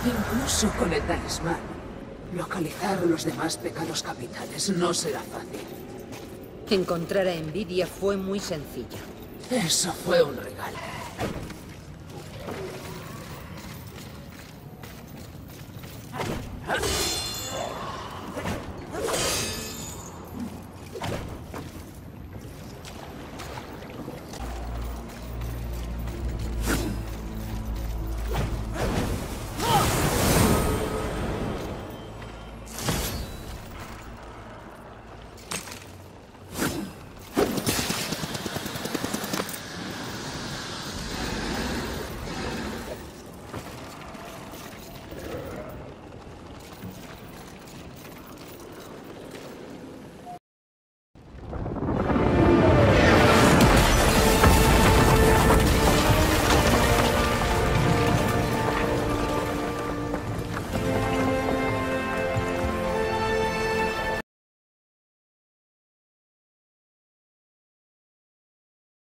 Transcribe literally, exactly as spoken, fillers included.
Incluso con el talismán, localizar los demás pecados capitales no será fácil. Encontrar a Envidia fue muy sencillo. Eso fue un regalo.